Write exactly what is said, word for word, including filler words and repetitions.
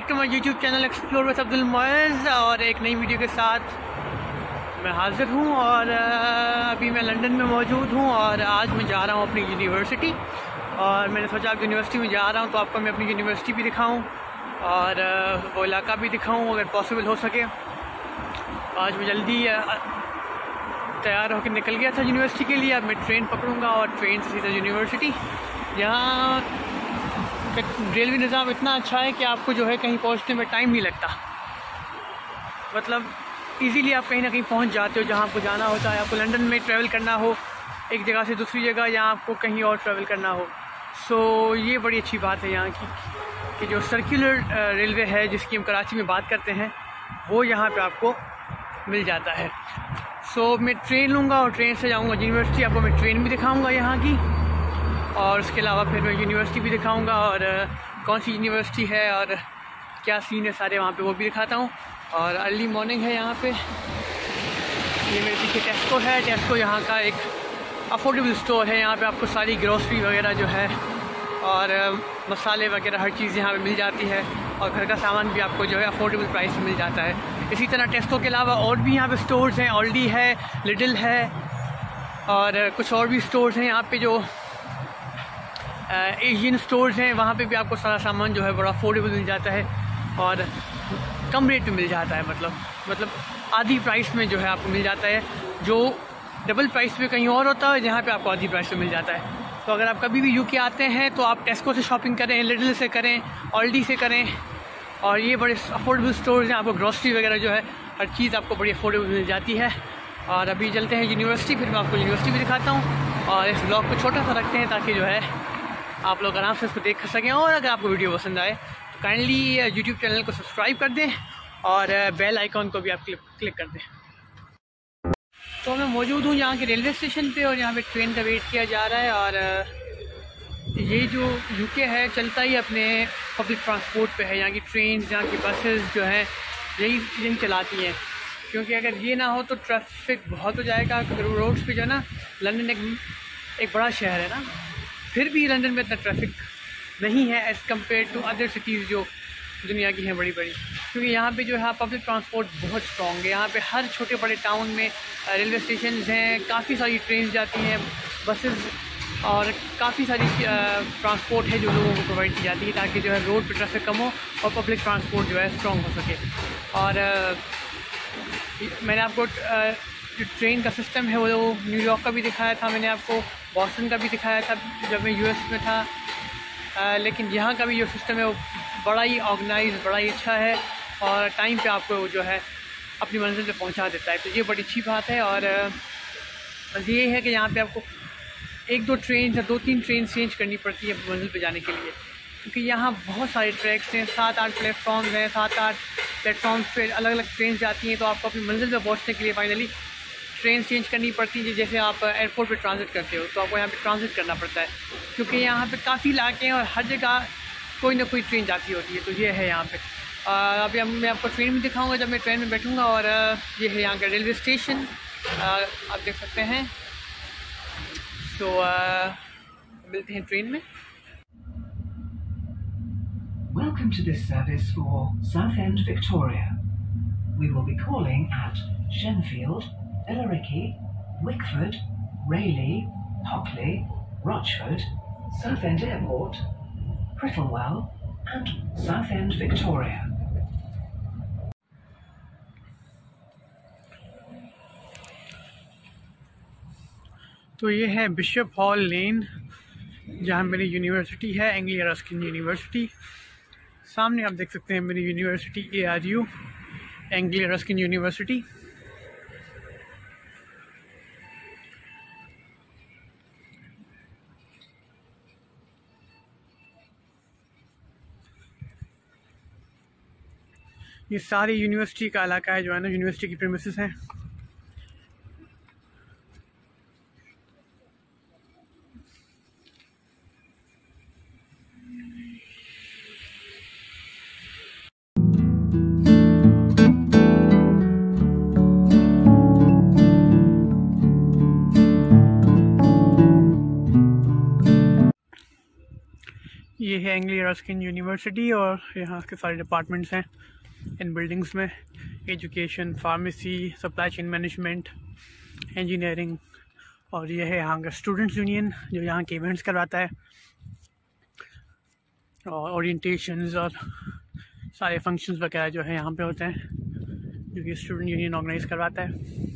Back to my YouTube channel explore with Abdul Muiz और एक नई वीडियो के साथ मैं हाज़िर हूँ। और अभी मैं लंदन में मौजूद हूँ और आज मैं जा रहा हूँ अपनी यूनिवर्सिटी। और मैंने सोचा आप यूनिवर्सिटी में जा रहा हूँ तो आपको मैं अपनी यूनिवर्सिटी भी दिखाऊँ और वो इलाका भी दिखाऊँ अगर पॉसिबल हो सके। आज मैं जल्दी तैयार होकर निकल गया था यूनिवर्सिटी के लिए। अब मैं ट्रेन पकड़ूँगा और ट्रेन से सीधा यूनिवर्सिटी। यहाँ रेलवे निज़ाम इतना अच्छा है कि आपको जो है कहीं पहुँचने में टाइम नहीं लगता, मतलब इजीली आप कहीं ना कहीं पहुँच जाते हो जहाँ आपको जाना होता है। आपको लंदन में ट्रैवल करना हो एक जगह से दूसरी जगह या आपको कहीं और ट्रैवल करना हो, सो ये बड़ी अच्छी बात है यहाँ की कि जो सर्कुलर रेलवे है जिसकी हम कराची में बात करते हैं वो यहाँ पे आपको मिल जाता है। सो मैं ट्रेन लूँगा और ट्रेन से जाऊँगा यूनिवर्सिटी। आपको मैं ट्रेन भी दिखाऊँगा यहाँ की और उसके अलावा फिर मैं यूनिवर्सिटी भी दिखाऊंगा और कौन सी यूनिवर्सिटी है और क्या सीन है सारे वहाँ पे वो भी दिखाता हूँ। और अर्ली मॉर्निंग है यहाँ पे। ये मेरे पीछे टेस्को है। टेस्को यहाँ का एक अफोर्डेबल स्टोर है। यहाँ पे आपको सारी ग्रोसरी वगैरह जो है और मसाले वगैरह हर चीज़ यहाँ पे मिल जाती है और घर का सामान भी आपको जो है अफोर्डेबल प्राइस में मिल जाता है। इसी तरह टेस्को के अलावा और भी यहाँ पे स्टोर्स हैं, ऑल्डी है, लिडल है और कुछ और भी स्टोर्स हैं यहाँ पे जो एशियन स्टोर्स हैं। वहाँ पे भी आपको सारा सामान जो है बड़ा अफोर्डेबल मिल जाता है और कम रेट में मिल जाता है, मतलब मतलब आधी प्राइस में जो है आपको मिल जाता है, जो डबल प्राइस पे कहीं और होता है जहाँ पे आपको आधी प्राइस में मिल जाता है। तो अगर आप कभी भी यूके आते हैं तो आप टेस्को से शॉपिंग करें, लिडल से करें, ऑल्डी से करें और ये बड़े अफोर्डेबल स्टोर्स हैं। आपको ग्रॉसरी वगैरह जो है हर चीज़ आपको बड़ी अफोर्डेबल मिल जाती है। और अभी चलते हैं यूनिवर्सिटी, फिर मैं आपको यूनिवर्सिटी भी दिखाता हूँ और इस ब्लॉग को छोटा सा रखते हैं ताकि जो है आप लोग आराम से इसको देख सकें। और अगर आपको वीडियो पसंद आए तो काइंडली यूट्यूब चैनल को सब्सक्राइब कर दें और बेल आइकॉन को भी आप क्लिक क्लिक कर दें। तो मैं मौजूद हूँ यहाँ के रेलवे स्टेशन पे और यहाँ पे ट्रेन का वेट किया जा रहा है। और ये जो यूके है चलता ही अपने पब्लिक ट्रांसपोर्ट पे है। यहाँ की ट्रेन, यहाँ की बसेस जो हैं यही यही चलाती हैं, क्योंकि अगर ये ना हो तो ट्रैफिक बहुत हो जाएगा रोड्स पे जो है ना। लंदन एक, एक बड़ा शहर है ना, फिर भी लंदन में इतना ट्रैफिक नहीं है as compare to other cities जो दुनिया की हैं बड़ी बड़ी, क्योंकि यहाँ पे जो है पब्लिक ट्रांसपोर्ट बहुत स्ट्रॉन्ग है। यहाँ पे हर छोटे बड़े टाउन में रेलवे स्टेशन हैं, काफ़ी सारी ट्रेन जाती हैं, बसेस और काफ़ी सारी ट्रांसपोर्ट है जो लोगों को प्रोवाइड की जाती है ताकि जो है रोड पर ट्रैफिक कम हो और पब्लिक ट्रांसपोर्ट जो है स्ट्रॉन्ग हो सके। और आ, मैंने आपको आ, जो ट्रेन का सिस्टम है वो न्यूयॉर्क का भी दिखाया था, मैंने आपको बॉस्टन का भी दिखाया था जब मैं यूएस में था। आ, लेकिन यहाँ का भी जो सिस्टम है वो बड़ा ही ऑर्गेनाइज, बड़ा ही अच्छा है और टाइम पे आपको जो है अपनी मंजिल पे पहुँचा देता है, तो ये बड़ी अच्छी बात है। और बस ये है कि यहाँ पे आपको एक दो ट्रेन या दो तीन ट्रेन चेंज करनी पड़ती है मंजिल पे जाने के लिए, क्योंकि यहाँ बहुत सारे ट्रैक्स हैं, सात आठ प्लेटफॉर्म्स हैं, सात आठ प्लेटफॉर्म्स पे अलग अलग ट्रेन जाती हैं। तो आपको अपनी मंजिल पे पहुँचने के लिए फाइनली ट्रेन चेंज करनी पड़ती है। जैसे आप एयरपोर्ट पे ट्रांजिट करते हो तो आपको यहाँ पे ट्रांजिट करना पड़ता है, क्योंकि यहाँ पे काफ़ी इलाके हैं और हर जगह कोई ना कोई ट्रेन जाती होती है। तो ये है यहाँ पे। अभी मैं आपको ट्रेन में दिखाऊंगा जब मैं ट्रेन में बैठूंगा। और ये है यहाँ का रेलवे स्टेशन, आप देख सकते हैं। तो मिलते हैं ट्रेन में। Welcome to this service for Southend Victoria. We will be calling at Shenfield, Billericay, Wickford, Rayleigh, Hockley, Rochford, Southend Airport, Prittlewell and Southend Victoria. तो ये है बिशप हॉल लेन जहाँ मेरी यूनिवर्सिटी है, एंग्लिया रस्किन यूनिवर्सिटी। सामने आप देख सकते हैं मेरी university A R U, Anglia Ruskin university. ये सारी यूनिवर्सिटी का इलाका है जो है ना, यूनिवर्सिटी की प्रीमिसेस हैं। ये है एंग्लियो रस्किन यूनिवर्सिटी और यहाँ के सारे डिपार्टमेंट्स हैं इन बिल्डिंग्स में, education, pharmacy, supply chain management, engineering. और ये है यहाँ का स्टूडेंट्स यूनियन जो यहाँ के इवेंट्स करवाता है और ओरिएंटेशंस और सारे फंक्शंस वगैरह जो है यहाँ पे होते हैं, जो कि स्टूडेंट यूनियन ऑर्गेनाइज करवाता है।